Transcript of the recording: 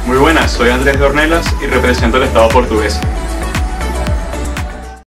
Muy buenas, soy Andrés de Ornelas y represento al Estado portugués.